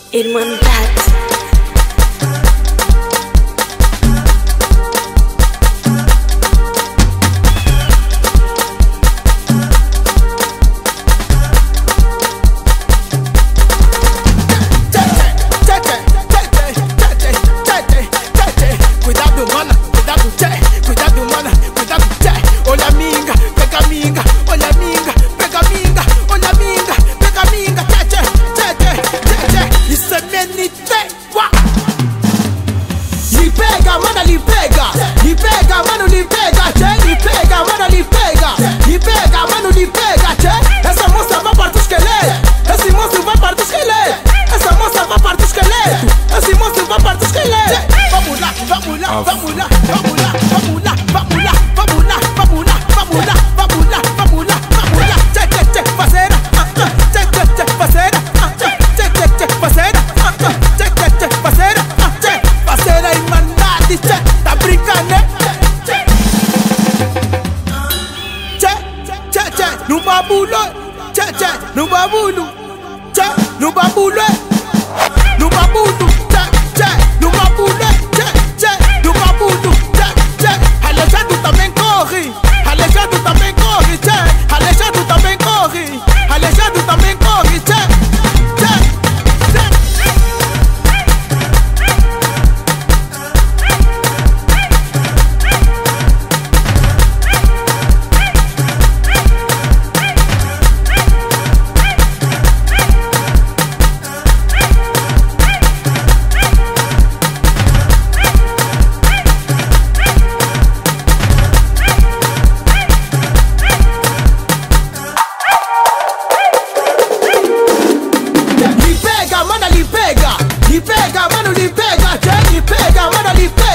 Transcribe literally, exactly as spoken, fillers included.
Irmandad. Vamos lá, vamos lá, vamos lá, vamos lá, vamos lá, vamos lá, vamos lá, vamos lá, vamos lá, vamos lá, vamos lá, check, check, check, parceira, check, check, check, parceira, check, check, check, parceira, check, check, check, parceira, check, parceira Irmandade, check, tá brincando, né? Check, check, check, no babulo, check, check, no babulo, check, no babulo, no babulo, check, check, no babulo. Aleijado também corre, aleijado também corre, tchê. Aleijado também corre, aleijado também corre, tchê, tchê, lhe pega, mano, lhe pega, lhe pega, lhe pega.